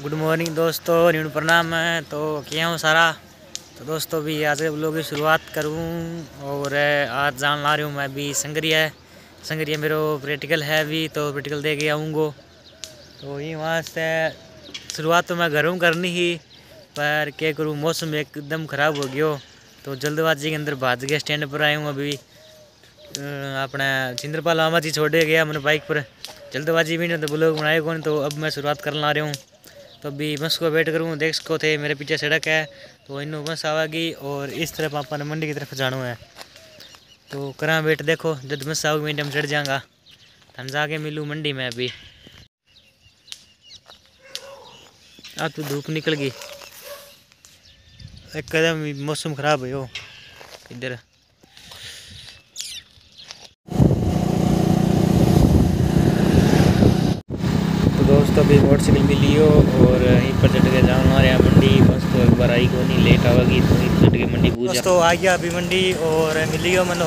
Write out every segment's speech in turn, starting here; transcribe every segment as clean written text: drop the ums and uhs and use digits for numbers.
Good morning दोस्तों, new प्रणाम है। तो क्या हूँ सारा। तो दोस्तों भी आज के ब्लॉग की शुरुआत करूँ और आज जान ला रही हूँ मैं भी संगरिया मेरा प्रैक्टिकल है अभी, तो प्रैक्टिकल दे के आऊँगो। तो ये वहाँ से शुरुआत तो मैं घरों करनी ही, पर क्या करूँ मौसम एकदम ख़राब हो गया, तो जल्दबाजी के अंदर भाज गया। स्टैंड पर आया हूँ अभी। अपना चिंद्रपाल मामा जी छोड़े गया मैंने बाइक पर, जल्दबाजी भी नहीं तो ब्लॉग बनाए कौन। तो अब मैं शुरुआत करने ला रहा हूँ। तो अभी बस को वेट करूँ। देख सको थे मेरे पीछे सड़क है, तो इन बस आवेगी और इस तरफ पापा ने मंडी की तरफ जाना है। तो करा वेट, देखो जब बस आओगी मिनट में चढ़ जाऊँगा, हम जाके मिलूँ मंडी में। अभी अब तो धूप निकल गई, एकदम मौसम ख़राब है वो इधर। तो दोस्तों अभी मोटरसाइकिल भी लियो और यहीं पर चढ़ के जाना हमारे मंडी। बस तो एक बार आई को नहीं लेट आवेगी, तो यहीं चढ़ के मंडी पूजा। तो आ गया अभी मंडी और मिलियो मनो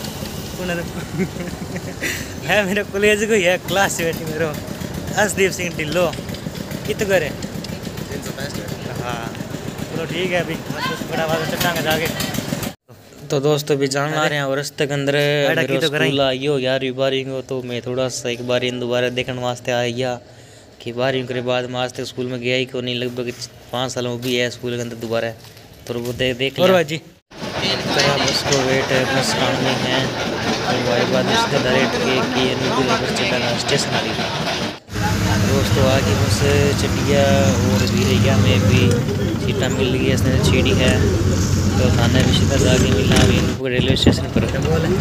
है मेरे कॉलेज को है क्लास बेटी मेरो अर्शदीप सिंह ढिल्लो कित करे 365। हाँ चलो ठीक है, अभी बड़ा बात चढ़ांगे जाके। तो दोस्तों भी जान आ रहे हैं और रस्ते के अंदर स्कूल आइयो 11वीं 12वीं को। तो मैं थोड़ा सा एक बार इन दोबारा देखने वास्ते आ गया कि 12वीं के बाद मैं आज तक स्कूल में गया ही क्यों नहीं। लगभग 5 साल भी है स्कूल के अंदर दोबारा, तो वो देख लिया जी। बस को वेट है, बस आनी है हमारे बाद उसका डायरेक्ट के स्टेशन आ गई। दोस्तों आगे बस चटिया और वीरिया में भी सीटा मिल गई, इसने छेड़ी है। तो थाना भी सीधा जाके मिला अभी इनको रेलवे स्टेशन पर।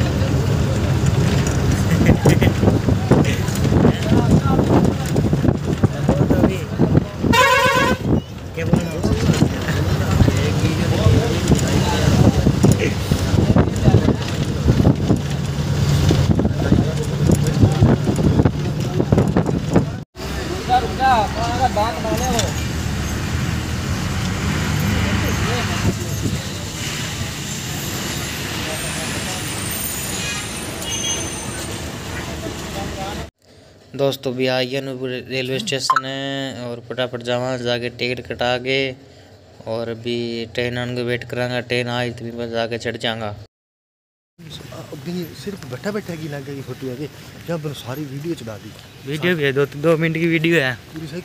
दोस्तों भी आ गया रेलवे स्टेशन है और फटाफट जावा जाके टिकट कटा के और अभी ट्रेन आने का वेट करांगा। ट्रेन आई तो बस जाके चढ़ जाऊंगा। अभी सिर्फ बैठा बैठा की लग गई फोटो है, जब सारी वीडियो चला दी। वीडियो भी है, 2 मिनट की वीडियो है पूरी।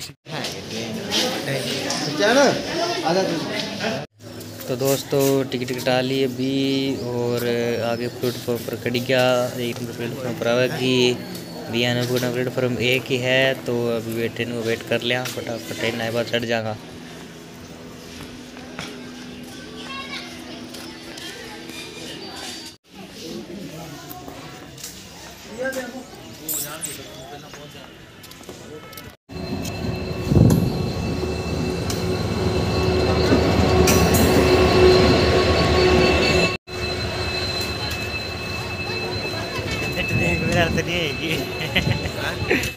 तो दोस्तों टिकट कटा ली अभी और आगे प्लेटफॉर्म पर खड़ी गया। एक प्लेटफॉर्म पर आवेगी बियानपुर प्लेटफॉर्म 1 ही है। तो अभी ट्रेन को वेट कर लिया, फटाफट ट्रेन आए बाद चढ़ जाएगा। मेरा तो नहीं है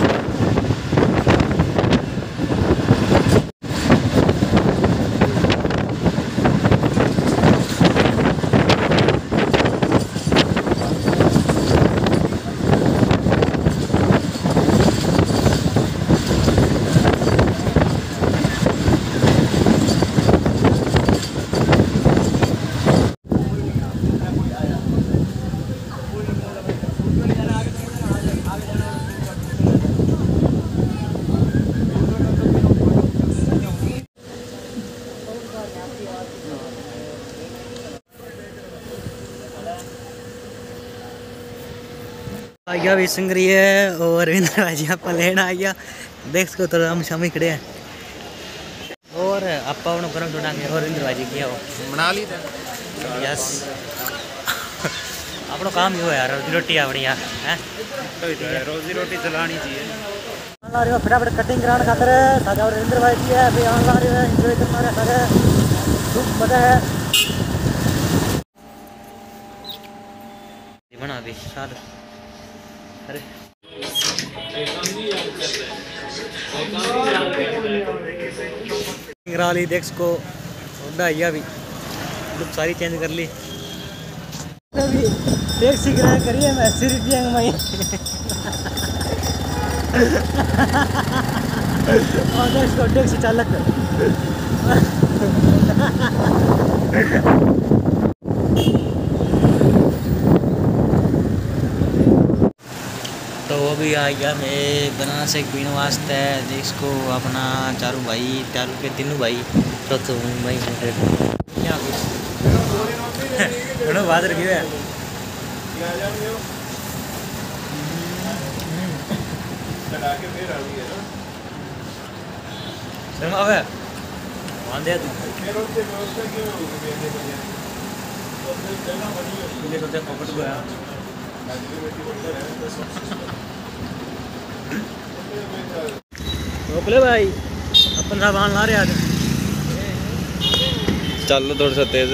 आ गया भी संगरिया और इंद्राजी आप लेना आ गया। देख सको तो हम शामी खड़े हैं और आपा उन्होंने गर्म ढूंढांगे और इंद्राजी किया हो बना ली था। यस अपना काम ही हो यार, रोजी रोटी आवड़ी यार है, रोजी रोटी चलानी चाहिए। ला रहे हो फटाफट कटिंग कराने खातर साजा और इंद्र भाई जी है अभी आन ला रहे हैं, एंजॉय करना रहे सारे, खूब मजा है। बना भी साथ अरे ली देख को उड़ा भी लुक सारी चेंज कर ली। टैक्सी किराया करिए मैं 80 रुपया में और टैक्सी चालक तो वो भी आ गया मैं बना से पीने वास्ते जिसको अपना चारू भाई चारू के तीनों भाई तो भाई क्या बात रखी है दे रोकले भाई अपन सामान ला रहे आज चल थोड़ा सा तेज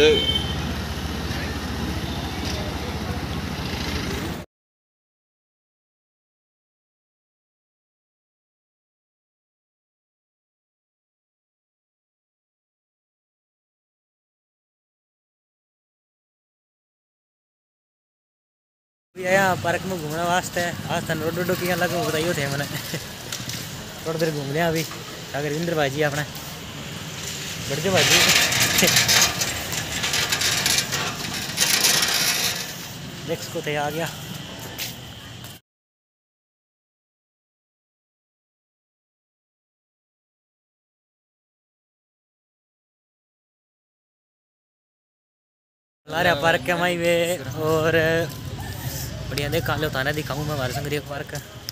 आया पार्क में घूमने वास्ते आज तन रोड रोड की लगे बताइयो थे मैंने थोड़ी देर घूम लिया अभी अगर इंद्र भाजी अपने बढ़ भाजी नेक्स्ट को थे आ गया लारे पार्क के माई वे और बढ़िया देखा लो थाना दिखाऊँ मैं हमारे संग पार्क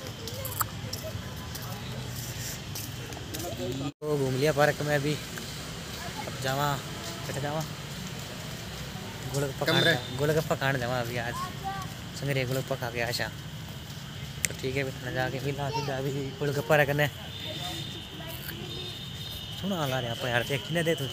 तो घूम लिया पार्क में अभी अब जावा कैसे जावा गोलगप्पा खाने जावा अभी आज संगरिया गोलगप्पा खा के आशा तो ठीक है भी जाके मिला सीधा अभी गोलगप्पा रखने सुना ला रहे आप यार देख किने दे तू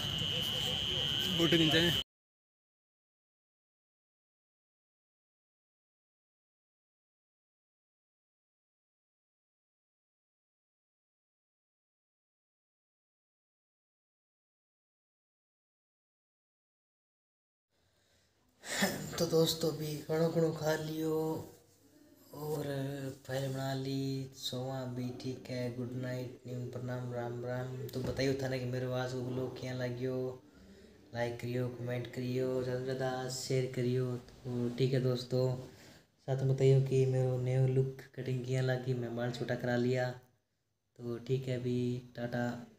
तो दोस्तों भी कणो कणो खा लियो और फाइल बना ली सोवा भी ठीक है गुड नाइट नीम प्रणाम राम राम तो बताइयो था ना कि मेरे आवाज़ को ब्लॉग क्या लगियो लाइक करियो कमेंट करियो ज़्यादा से ज़्यादा शेयर करियो तो ठीक है दोस्तों साथ में बताइयो कि मेरे न्यू लुक कटिंग किया लगी मैं बाल छोटा करा लिया तो ठीक है अभी टाटा।